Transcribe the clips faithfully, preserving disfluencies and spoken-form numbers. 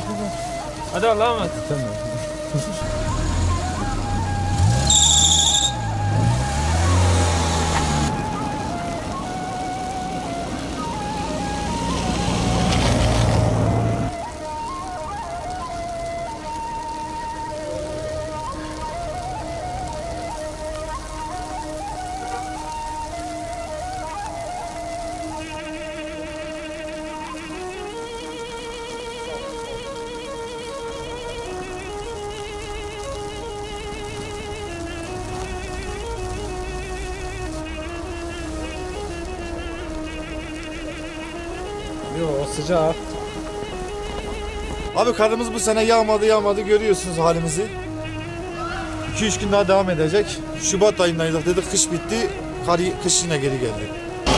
Hadi Allah'a emanet. Tamam. Yok sıcak. Abi karımız bu sene yağmadı yağmadı görüyorsunuz halimizi. iki üç gün daha devam edecek. Şubat ayındaydık dedik, kış bitti. Kar, kış yine geri geldi.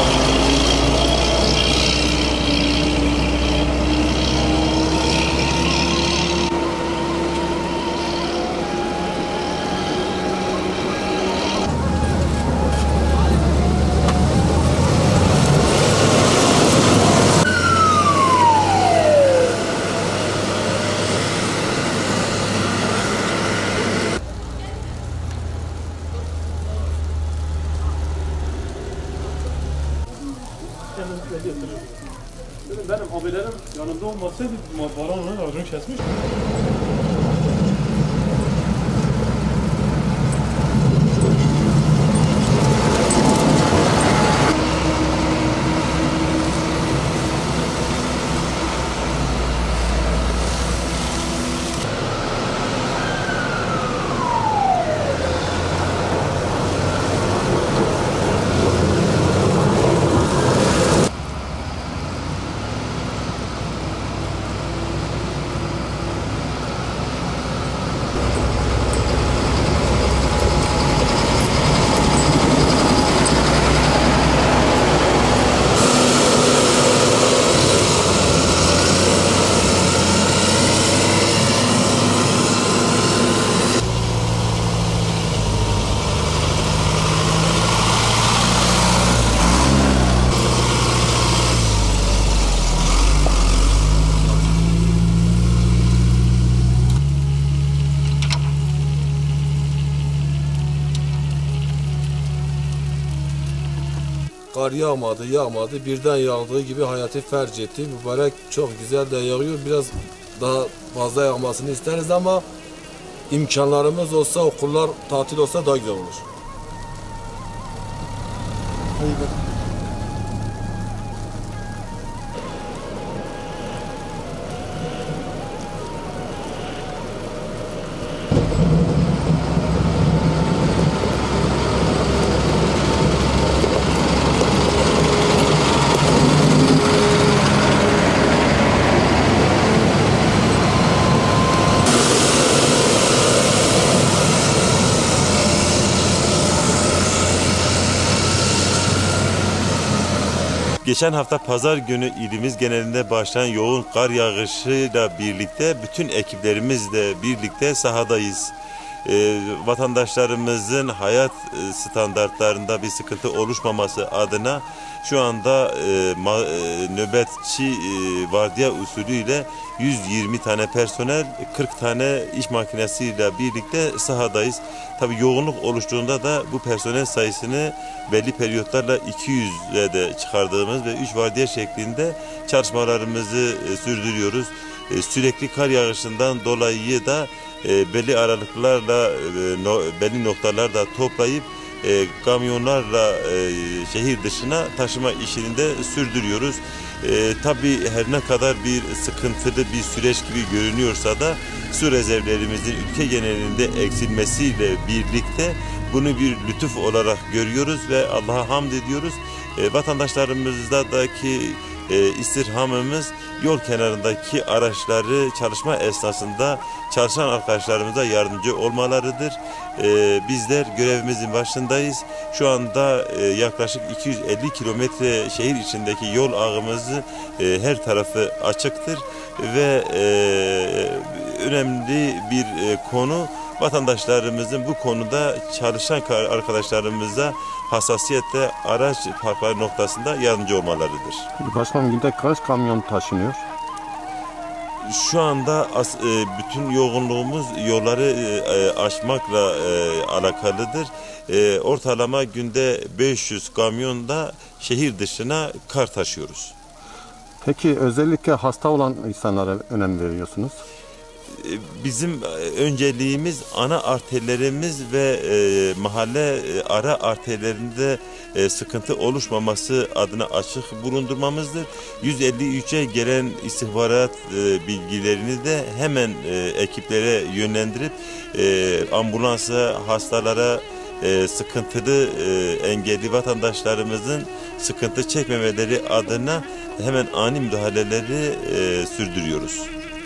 Benim abilerim yanımda olmasaydı Baran onun raconu kesmiş. Kar yağmadı, yağmadı. Birden yağdığı gibi hayatı felç etti. Mübarek çok güzel de yağıyor. Biraz daha fazla yağmasını isteriz ama imkanlarımız olsa, okullar tatil olsa daha güzel olur. Hayır. Geçen hafta pazar günü ilimiz genelinde başlayan yoğun kar yağışıyla birlikte bütün ekiplerimizle birlikte sahadayız. Ee, vatandaşlarımızın hayat standartlarında bir sıkıntı oluşmaması adına şu anda e, ma, e, nöbetçi e, vardiya usulüyle yüz yirmi tane personel, kırk tane iş makinesiyle birlikte sahadayız. Tabii yoğunluk oluştuğunda da bu personel sayısını belli periyotlarla iki yüze de çıkardığımız ve üç vardiya şeklinde çalışmalarımızı e, sürdürüyoruz. E, sürekli kar yağışından dolayı da e, belli aralıklarla e, no, belli noktalarda toplayıp e, kamyonlarla e, şehir dışına taşıma işini de sürdürüyoruz. E, tabii her ne kadar bir sıkıntılı bir süreç gibi görünüyorsa da su rezervlerimizin ülke genelinde eksilmesiyle birlikte bunu bir lütuf olarak görüyoruz ve Allah'a hamd ediyoruz. E, vatandaşlarımızdaki e, istirhamımız yol kenarındaki araçları çalışma esnasında çalışan arkadaşlarımıza yardımcı olmalarıdır. E, bizler görevimizin başındayız. Şu anda e, yaklaşık iki yüz elli kilometre şehir içindeki yol ağımızı e, her tarafı açıktır ve e, önemli bir e, konu vatandaşlarımızın bu konuda çalışan arkadaşlarımıza hassasiyetle araç parkları noktasında yardımcı olmalarıdır. Başkanım günde kaç kamyon taşınıyor? Şu anda as, e, bütün yoğunluğumuz yolları e, aşmakla e, alakalıdır. E, ortalama günde beş yüz kamyonda şehir dışına kar taşıyoruz. Peki özellikle hasta olan insanlara önem veriyorsunuz? Bizim önceliğimiz ana arterlerimiz ve e, mahalle e, ara arterlerinde e, sıkıntı oluşmaması adına açık bulundurmamızdır. yüz elli üçe gelen istihbarat e, bilgilerini de hemen e, ekiplere yönlendirip e, ambulansa, hastalara, e, sıkıntılı e, engelli vatandaşlarımızın sıkıntı çekmemeleri adına hemen ani müdahaleleri e, sürdürüyoruz.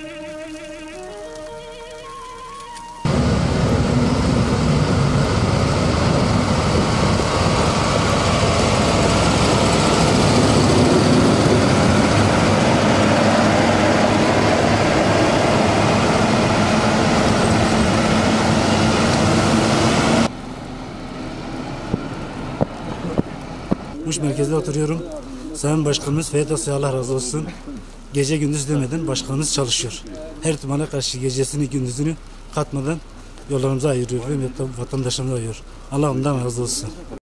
Muş merkezde oturuyorum. Sayın Başkanımız Feyyat Asya Allah razı olsun. Gece gündüz demeden başkanımız çalışıyor. Her ihtimale karşı gecesini gündüzünü katmadan yollarımıza ayırıyor ve vatandaşlarımıza ayırıyor. Allah ondan razı olsun.